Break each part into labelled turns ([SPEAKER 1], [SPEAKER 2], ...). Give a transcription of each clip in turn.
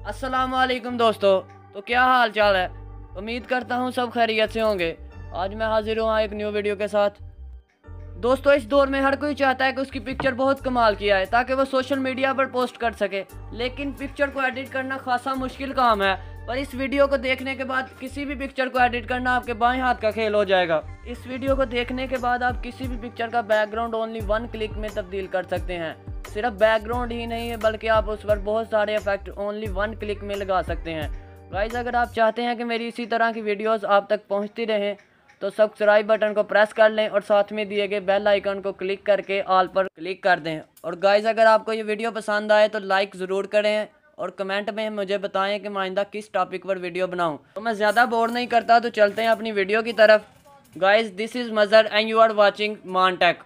[SPEAKER 1] अस्सलामुअलैकुम दोस्तों। तो क्या हाल चाल है। उम्मीद करता हूँ सब खैरियत से होंगे। आज मैं हाजिर हूँ एक न्यू वीडियो के साथ। दोस्तों, इस दौर में हर कोई चाहता है कि उसकी पिक्चर बहुत कमाल की आए ताकि वो सोशल मीडिया पर पोस्ट कर सके, लेकिन पिक्चर को एडिट करना खासा मुश्किल काम है। पर इस वीडियो को देखने के बाद किसी भी पिक्चर को एडिट करना आपके बाएं हाथ का खेल हो जाएगा। इस वीडियो को देखने के बाद आप किसी भी पिक्चर का बैकग्राउंड ओनली 1 क्लिक में तब्दील कर सकते हैं। सिर्फ बैकग्राउंड ही नहीं है बल्कि आप उस पर बहुत सारे इफेक्ट ओनली 1 क्लिक में लगा सकते हैं। गाइस, अगर आप चाहते हैं कि मेरी इसी तरह की वीडियोस आप तक पहुंचती रहें तो सब्सक्राइब बटन को प्रेस कर लें और साथ में दिए गए बेल आइकन को क्लिक करके ऑल पर क्लिक कर दें। और गाइस, अगर आपको ये वीडियो पसंद आए तो लाइक ज़रूर करें और कमेंट में मुझे बताएं कि आइंदा किस टॉपिक पर वीडियो बनाऊं। तो मैं ज़्यादा बोर नहीं करता, तो चलते हैं अपनी वीडियो की तरफ। Guys, this is Mazhar and you are watching Maan tech.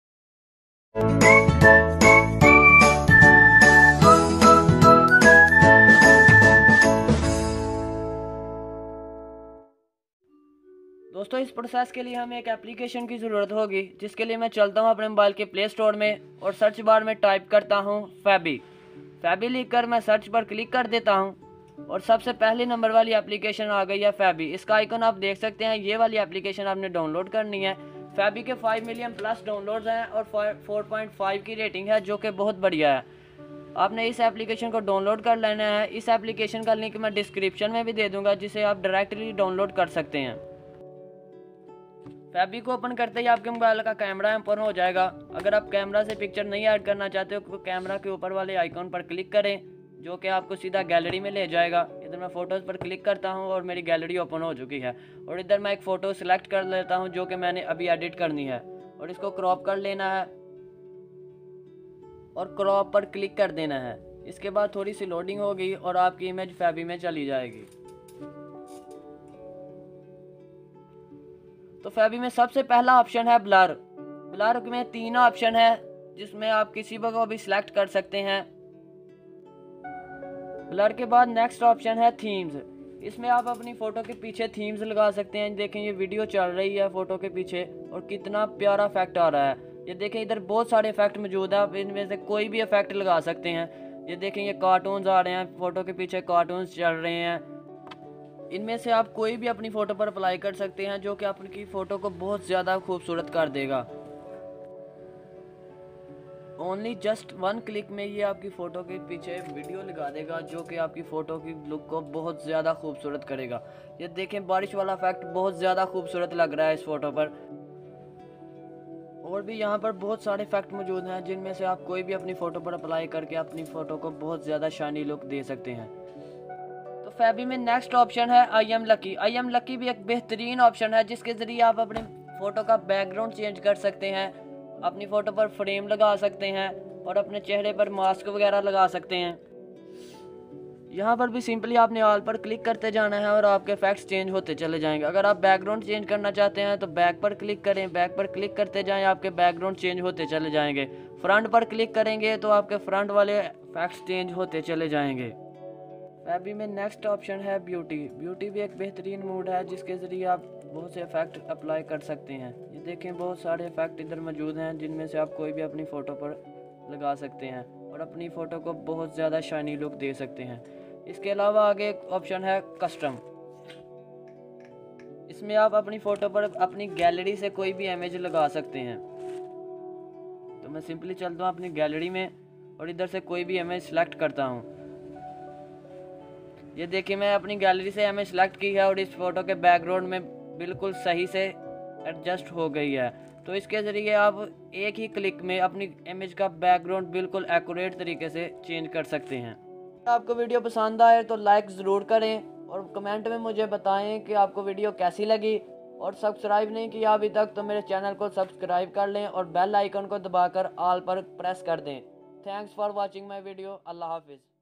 [SPEAKER 1] दोस्तों, इस प्रोसेस के लिए हमें एक एप्लीकेशन की ज़रूरत होगी, जिसके लिए मैं चलता हूँ अपने मोबाइल के प्ले स्टोर में और सर्च बार में टाइप करता हूँ फैबी लिख कर मैं सर्च पर क्लिक कर देता हूँ और सबसे पहले नंबर वाली एप्लीकेशन आ गई है फैबी। इसका आइकन आप देख सकते हैं। ये वाली एप्लीकेशन आपने डाउनलोड करनी है। फैबी के 5 मिलियन प्लस डाउनलोड्स हैं और 4.5 की रेटिंग है, जो कि बहुत बढ़िया है। आपने इस एप्लीकेशन को डाउनलोड कर लेना है। इस एप्लीकेशन का लिंक मैं डिस्क्रिप्शन में भी दे दूँगा, जिसे आप डायरेक्टली डाउनलोड कर सकते हैं। फैबी को ओपन करते ही आपके मोबाइल का कैमरा ओपन हो जाएगा। अगर आप कैमरा से पिक्चर नहीं ऐड करना चाहते हो तो कैमरा के ऊपर वाले आइकॉन पर क्लिक करें, जो कि आपको सीधा गैलरी में ले जाएगा। इधर मैं फ़ोटोज़ पर क्लिक करता हूं और मेरी गैलरी ओपन हो चुकी है। और इधर मैं एक फ़ोटो सिलेक्ट कर लेता हूं जो कि मैंने अभी एडिट करनी है और इसको क्रॉप कर लेना है और क्रॉप पर क्लिक कर देना है। इसके बाद थोड़ी सी लोडिंग होगी और आपकी इमेज फैबी में चली जाएगी। तो फैबी में सबसे पहला ऑप्शन है ब्लर में 3 ऑप्शन है, जिसमें आप किसी को भी सिलेक्ट कर सकते हैं। ब्लर के बाद नेक्स्ट ऑप्शन है थीम्स। इसमें आप अपनी फ़ोटो के पीछे थीम्स लगा सकते हैं। देखें, ये वीडियो चल रही है फ़ोटो के पीछे और कितना प्यारा इफेक्ट आ रहा है। ये देखें, इधर बहुत सारे इफेक्ट मौजूद है। आप इनमें से कोई भी इफेक्ट लगा सकते हैं। ये देखें, ये कार्टून्स आ रहे हैं, फ़ोटो के पीछे कार्टून्स चल रहे हैं। इनमें से आप कोई भी अपनी फ़ोटो पर अप्लाई कर सकते हैं, जो कि आपकी फ़ोटो को बहुत ज़्यादा खूबसूरत कर देगा। ओनली जस्ट 1 क्लिक में ये आपकी फ़ोटो के पीछे वीडियो लगा देगा, जो कि आपकी फ़ोटो की लुक को बहुत ज़्यादा खूबसूरत करेगा। ये देखें, बारिश वाला इफेक्ट बहुत ज़्यादा खूबसूरत लग रहा है इस फ़ोटो पर। और भी यहाँ पर बहुत सारे इफेक्ट मौजूद हैं, जिनमें से आप कोई भी अपनी फ़ोटो पर अप्लाई करके अपनी फ़ोटो को बहुत ज़्यादा शाइनी लुक दे सकते हैं। तो फैबी में नेक्स्ट ऑप्शन है आई एम लकी भी एक बेहतरीन ऑप्शन है, जिसके ज़रिए आप अपने फ़ोटो का बैकग्राउंड चेंज कर सकते हैं, अपनी फ़ोटो पर फ्रेम लगा सकते हैं और अपने चेहरे पर मास्क वगैरह लगा सकते हैं। यहाँ पर भी सिंपली आपने ऑल पर क्लिक करते जाना है और आपके इफेक्ट्स चेंज होते चले जाएंगे। अगर आप बैकग्राउंड चेंज करना चाहते हैं तो बैक पर क्लिक करें, बैक पर क्लिक करते जाएं, आपके बैकग्राउंड चेंज होते चले जाएंगे। फ्रंट पर क्लिक करेंगे तो आपके फ्रंट वाले इफेक्ट्स चेंज होते चले जाएंगे। फैबी में नेक्स्ट ऑप्शन है ब्यूटी भी एक बेहतरीन मूड है, जिसके ज़रिए आप बहुत से इफेक्ट अप्लाई कर सकते हैं। ये देखें, बहुत सारे इफेक्ट इधर मौजूद हैं, जिनमें से आप कोई भी अपनी फ़ोटो पर लगा सकते हैं और अपनी फ़ोटो को बहुत ज़्यादा शाइनी लुक दे सकते हैं। इसके अलावा आगे एक ऑप्शन है कस्टम। इसमें आप अपनी फ़ोटो पर अपनी गैलरी से कोई भी इमेज लगा सकते हैं। तो मैं सिंपली चलता हूँ अपनी गैलरी में और इधर से कोई भी इमेज सेलेक्ट करता हूँ। ये देखिए, मैं अपनी गैलरी से इमेज सेलेक्ट की है और इस फोटो के बैकग्राउंड में बिल्कुल सही से एडजस्ट हो गई है। तो इसके ज़रिए आप एक ही क्लिक में अपनी इमेज का बैकग्राउंड बिल्कुल एक्यूरेट तरीके से चेंज कर सकते हैं। आपको वीडियो पसंद आए तो लाइक ज़रूर करें और कमेंट में मुझे बताएं कि आपको वीडियो कैसी लगी। और सब्सक्राइब नहीं किया अभी तक तो मेरे चैनल को सब्सक्राइब कर लें और बेल आइकन को दबाकर ऑल पर प्रेस कर दें। Thanks for watching my video. अल्लाह हाफिज़।